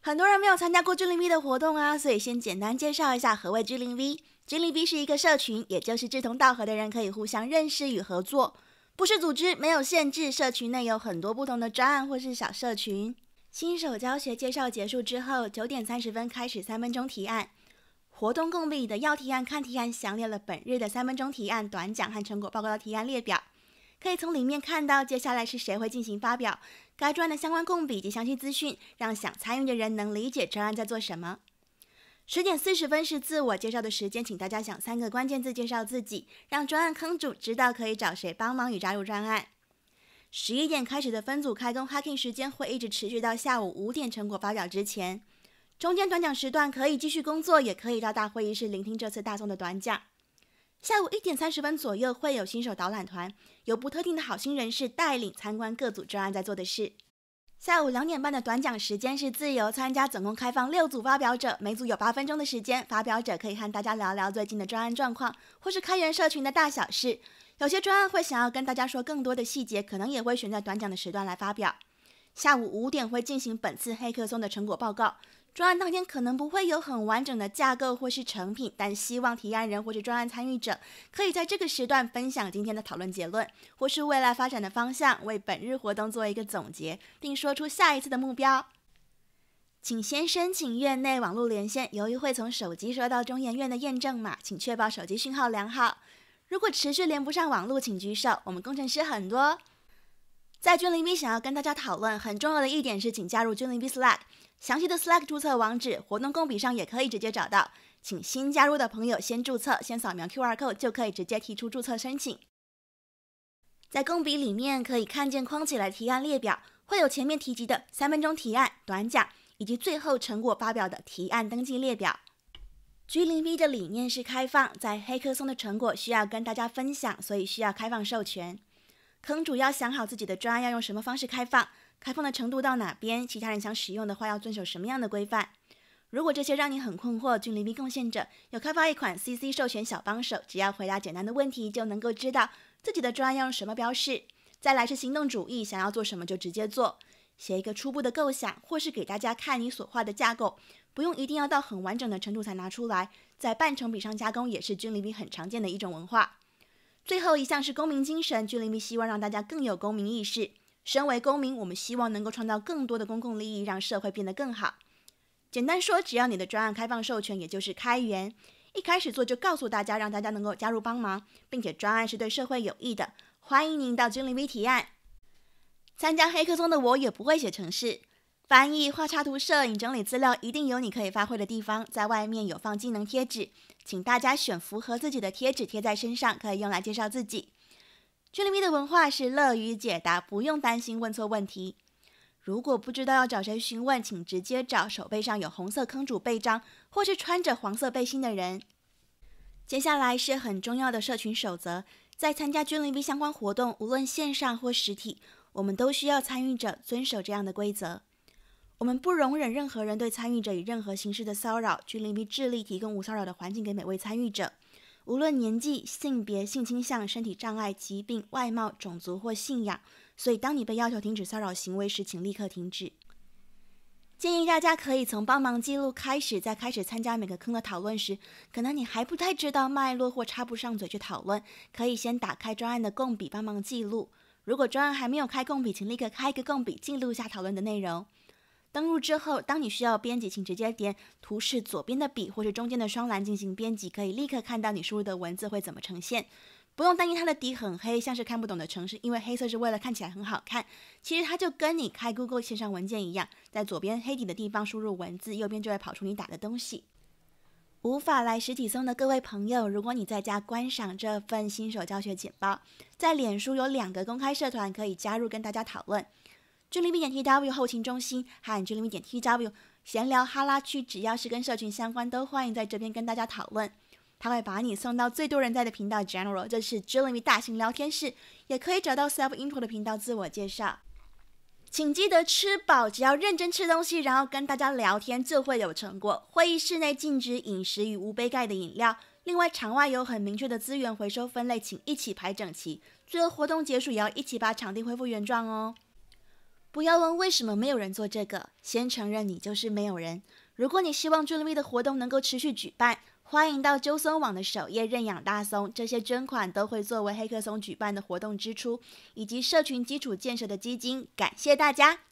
很多人没有参加过 G0V 的活动啊，所以先简单介绍一下何谓 G0V。G0V 是一个社群，也就是志同道合的人可以互相认识与合作，不是组织，没有限制，社群内有很多不同的专案或是小社群。新手教学介绍结束之后，9点30分开始3分钟提案。活动共笔的要提案、看提案详列了本日的3分钟提案、短讲和成果报告的提案列表，可以从里面看到接下来是谁会进行发表，该专案的相关共笔及详细资讯，让想参与的人能理解专案在做什么。10点40分是自我介绍的时间，请大家想3个关键字介绍自己，让专案坑主知道可以找谁帮忙与加入专案。11点开始的分组开工 hacking 时间会一直持续到下午5点成果发表之前，中间短讲时段可以继续工作，也可以到大会议室聆听这次大众的短讲。下午1点30分左右会有新手导览团，由不特定的好心人士带领参观各组专案在做的事。下午2点半的短讲时间是自由参加，总共开放6组发表者，每组有8分钟的时间，发表者可以和大家聊聊最近的专案状况，或是开源社群的大小事。有些专案会想要跟大家说更多的细节，可能也会选在短讲的时段来发表。下午5点会进行本次黑客松的成果报告。专案当天可能不会有很完整的架构或是成品，但希望提案人或是专案参与者可以在这个时段分享今天的讨论结论，或是未来发展的方向，为本日活动做一个总结，并说出下一次的目标。请先申请院内网络连线，由于会从手机收到中研院的验证码，请确保手机讯号良好。如果持续连不上网络，请举手，我们工程师很多。在G0V想要跟大家讨论很重要的一点是，请加入G0V Slack， 详细的 Slack 注册网址活动共笔上也可以直接找到，请新加入的朋友先注册，先扫描 QR code 就可以直接提出注册申请。在共笔里面可以看见框起来的提案列表，会有前面提及的3分钟提案、短讲，以及最后成果发表的提案登记列表。G0V 的理念是开放，在黑客松的成果需要跟大家分享，所以需要开放授权。坑主要想好自己的专案要用什么方式开放，开放的程度到哪边，其他人想使用的话要遵守什么样的规范。如果这些让你很困惑，G0V贡献者有开发一款 CC 授权小帮手，只要回答简单的问题就能够知道自己的专案要用什么标示。再来是行动主义，想要做什么就直接做，写一个初步的构想，或是给大家看你所画的架构，不用一定要到很完整的程度才拿出来，在半成品上加工也是G0V很常见的一种文化。最后一项是公民精神，G0V希望让大家更有公民意识。身为公民，我们希望能够创造更多的公共利益，让社会变得更好。简单说，只要你的专案开放授权，也就是开源，一开始做就告诉大家，让大家能够加入帮忙，并且专案是对社会有益的，欢迎您到G0V提案。参加黑客松的我也不会写程式，翻译、画插图、摄影、整理资料，一定有你可以发挥的地方。在外面有放技能贴纸，请大家选符合自己的贴纸贴在身上，可以用来介绍自己。G0V的文化是乐于解答，不用担心问错问题。如果不知道要找谁询问，请直接找手背上有红色坑主背章，或是穿着黄色背心的人。接下来是很重要的社群守则，在参加G0V相关活动，无论线上或实体，我们都需要参与者遵守这样的规则。我们不容忍任何人对参与者以任何形式的骚扰。G0V致力提供无骚扰的环境给每位参与者，无论年纪、性别、性倾向、身体障碍、疾病、外貌、种族或信仰。所以当你被要求停止骚扰行为时，请立刻停止。建议大家可以从帮忙记录开始，在开始参加每个坑的讨论时，可能你还不太知道脉络或插不上嘴去讨论，可以先打开专案的共笔帮忙记录。如果专案还没有开共笔，请立刻开一个共笔记录下讨论的内容。登录之后，当你需要编辑，请直接点图示左边的笔或是中间的双栏进行编辑，可以立刻看到你输入的文字会怎么呈现。不用担心它的底很黑，像是看不懂的程式，因为黑色是为了看起来很好看。其实它就跟你开 Google 线上文件一样，在左边黑底的地方输入文字，右边就会跑出你打的东西。无法来实体松的各位朋友，如果你在家观赏这份新手教学简报，在脸书有2个公开社团可以加入跟大家讨论。G0V.tw 后勤中心和 G0V.tw 闲聊哈拉区，只要是跟社群相关，都欢迎在这边跟大家讨论。他会把你送到最多人在的频道 General， 这是G0V大型聊天室，也可以找到 Self Intro 的频道自我介绍。请记得吃饱，只要认真吃东西，然后跟大家聊天，就会有成果。会议室内禁止饮食与无杯盖的饮料，另外场外有很明确的资源回收分类，请一起排整齐。最后活动结束也要一起把场地恢复原状哦。 不要问为什么没有人做这个，先承认你就是没有人。如果你希望助力力的活动能够持续举办，欢迎到揪松网的首页认养大松，这些捐款都会作为黑客松举办的活动支出，以及社群基础建设的基金。感谢大家！